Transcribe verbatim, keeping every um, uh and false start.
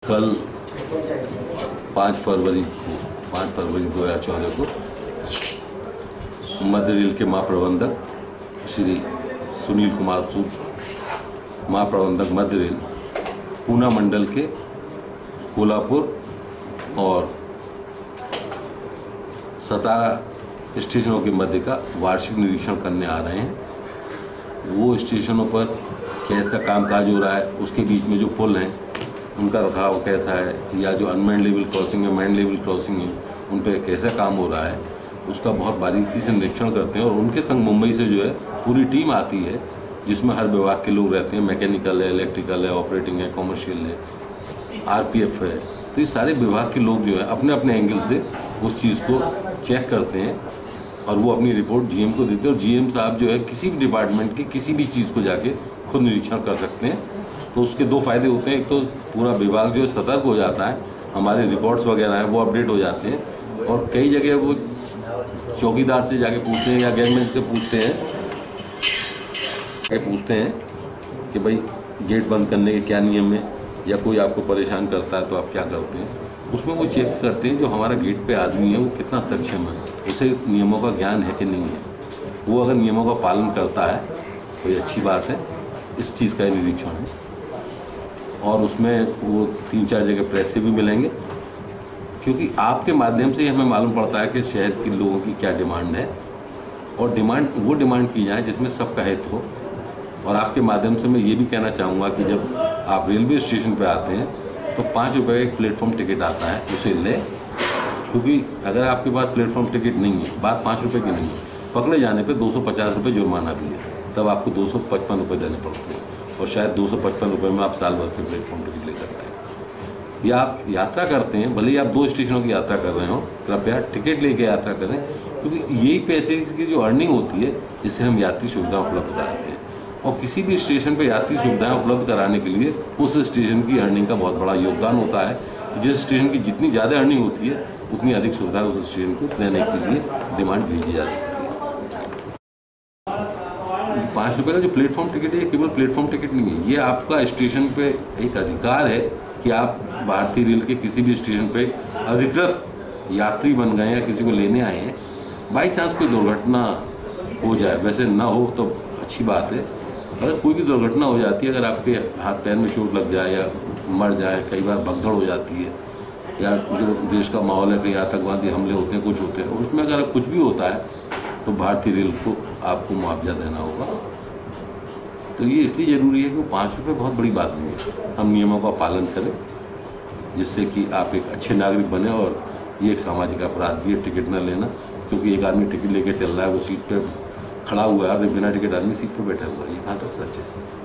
कल पाँच फरवरी को पाँच फरवरी दो हज़ार चौदह को मध्य रेल के महाप्रबंधक श्री सुनील कुमार सूद, महाप्रबंधक मध्य रेल, पूना मंडल के कोल्हापुर और सतारा स्टेशनों के मध्य का वार्षिक निरीक्षण करने आ रहे हैं। वो स्टेशनों पर कैसा कामकाज हो रहा है, उसके बीच में जो पुल हैं उनका रखाव कैसा है, या जो अनमैन्ड लेवल क्रॉसिंग है, मैन्ड लेवल क्रॉसिंग है, उन पर कैसा काम हो रहा है, उसका बहुत बारीकी से निरीक्षण करते हैं। और उनके संग मुंबई से जो है पूरी टीम आती है, जिसमें हर विभाग के लोग रहते हैं। मैकेनिकल है, इलेक्ट्रिकल है, ऑपरेटिंग है, कॉमर्शियल है, आरपीएफ है। तो ये सारे विभाग के लोग जो है अपने अपने एंगल से उस चीज़ को चेक करते हैं और वो अपनी रिपोर्ट जीएम को देते हैं। और जीएम साहब जो है किसी भी डिपार्टमेंट की किसी भी चीज़ को जाके खुद निरीक्षण कर सकते हैं। तो उसके दो फायदे होते हैं। एक तो पूरा विभाग जो है सतर्क हो जाता है, हमारे रिकॉर्ड्स वगैरह हैं वो अपडेट हो जाते हैं। और कई जगह वो चौकीदार से जाके पूछते हैं या गैंगमैन से पूछते हैं पूछते हैं कि भाई गेट बंद करने के क्या नियम है, या कोई आपको परेशान करता है तो आप क्या करते हैं। उसमें वो चेक करते हैं जो हमारा गेट पे आदमी है वो कितना सक्षम है, उसे नियमों का ज्ञान है कि नहीं है। वो अगर नियमों का पालन करता है तो ये अच्छी बात है। इस चीज़ का निरीक्षण है। और उसमें वो तीन चार जगह प्रेस से भी मिलेंगे, क्योंकि आपके माध्यम से ही हमें मालूम पड़ता है कि शहर के लोगों की क्या डिमांड है, और डिमांड वो डिमांड की जाए जिसमें सबका हित हो। और आपके माध्यम से मैं ये भी कहना चाहूँगा कि जब आप रेलवे स्टेशन पर आते हैं तो पाँच रुपये का एक प्लेटफॉर्म टिकट आता है, उसे लें। क्योंकि अगर आपके पास प्लेटफॉर्म टिकट नहीं है, बात पाँच रुपये की नहीं है, पकड़े जाने पे दो सौ पचास रुपये जुर्माना भी है, तब आपको दो सौ पचपन रुपये देने पड़ते हैं। और शायद दो सौ पचपन रुपये में आप साल भर के प्लेटफॉर्म टिकट ले सकते हैं। या आप यात्रा करते हैं, भले ही आप दो स्टेशनों की यात्रा कर रहे हो, कृपया टिकट लेके यात्रा करें, क्योंकि यही पैसे की जो अर्निंग होती है इससे हम यात्री सुविधा उपलब्ध कराते हैं। और किसी भी स्टेशन पर यात्री सुविधाएं उपलब्ध कराने के लिए उस स्टेशन की अर्निंग का बहुत बड़ा योगदान होता है। जिस स्टेशन की जितनी ज़्यादा अर्निंग होती है उतनी अधिक सुविधाएं उस स्टेशन को देने के लिए डिमांड भेजी जाती है। पाँच रुपये का जो प्लेटफॉर्म टिकट है ये केवल प्लेटफॉर्म टिकट नहीं है, ये आपका स्टेशन पे एक अधिकार है कि आप भारतीय रेल के किसी भी स्टेशन पे अधिकृत यात्री बन गए या किसी को लेने आए हैं। बाई चांस कोई दुर्घटना हो जाए, वैसे ना हो तो अच्छी बात है, अगर कोई भी दुर्घटना हो जाती है, अगर आपके हाथ पैर में चोट लग जाए या मर जाए, कई बार भगदड़ हो जाती है, या जो देश का माहौल है कहीं आतंकवादी हमले होते हैं, कुछ होते हैं, और उसमें अगर कुछ भी होता है तो भारतीय रेल को आपको मुआवजा देना होगा। तो ये इसलिए ज़रूरी है कि वो पाँच रुपये बहुत बड़ी बात नहीं है। हम नियमों का पालन करें जिससे कि आप एक अच्छे नागरिक बने। और ये एक सामाजिक अपराध भी है टिकट न लेना, क्योंकि एक आदमी टिकट लेके चल रहा है, वो सीट पे खड़ा हुआ है और बिना टिकट आदमी सीट पे बैठा हुआ है। ये कहाँ तक सच है?